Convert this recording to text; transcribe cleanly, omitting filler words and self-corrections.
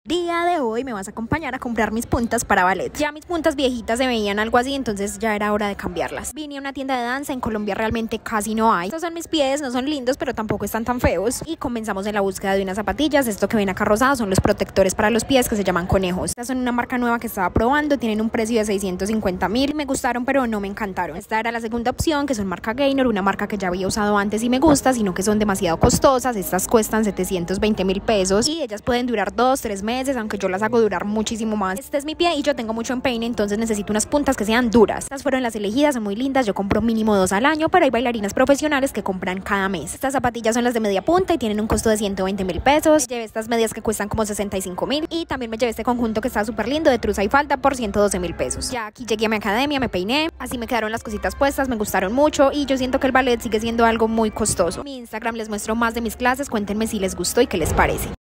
Día de hoy me vas a acompañar a comprar mis puntas para ballet. Ya mis puntas viejitas se veían algo así, entonces ya era hora de cambiarlas. Vine a una tienda de danza, en Colombia realmente casi no hay. Estos son mis pies, no son lindos, pero tampoco están tan feos. Y comenzamos en la búsqueda de unas zapatillas. Esto que ven acá rosados son los protectores para los pies que se llaman Conejos. Estas son una marca nueva que estaba probando, tienen un precio de 650.000. Me gustaron, pero no me encantaron. Esta era la segunda opción, que son marca Gaynor, una marca que ya había usado antes y me gusta, sino que son demasiado costosas. Estas cuestan 720.000 pesos y ellas pueden durar 2-3 meses, aunque yo las hago durar muchísimo más. Este es mi pie y yo tengo mucho empeine, entonces necesito unas puntas que sean duras. Estas fueron las elegidas, son muy lindas. Yo compro mínimo 2 al año, pero hay bailarinas profesionales que compran cada mes. Estas zapatillas son las de media punta y tienen un costo de 120.000 pesos. Me llevé estas medias que cuestan como 65.000 y también me llevé este conjunto que está súper lindo de truza y falda por 112.000 pesos. Ya aquí llegué a mi academia, me peiné, así me quedaron las cositas puestas, me gustaron mucho y yo siento que el ballet sigue siendo algo muy costoso. Mi Instagram les muestro más de mis clases, cuéntenme si les gustó y qué les parece.